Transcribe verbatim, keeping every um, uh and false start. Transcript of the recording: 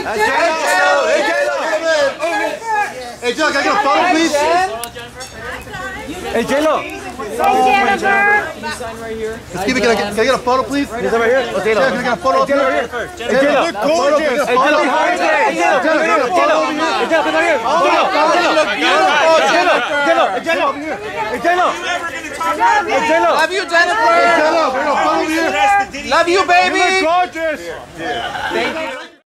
Hey, Joe, can I get a photo, please? Hey, J-Lo. Hey, Jennifer. Can you sign right here? Let's keep it. Can I get, can I get a photo, please? Right here. Oh, J-Lo. Can I get a photo? J-Lo, right here. J-Lo, look gorgeous. Hey, J-Lo, Hey, J-Lo, come here. J-Lo, come here. J-Lo, J-Lo, J-J-Lo, J-Lo, J-Lo, J-Lo. Hey, J-Lo. Love you, Jennifer. J-Lo, bring a photo here. Love you, baby. You look gorgeous. Thank you.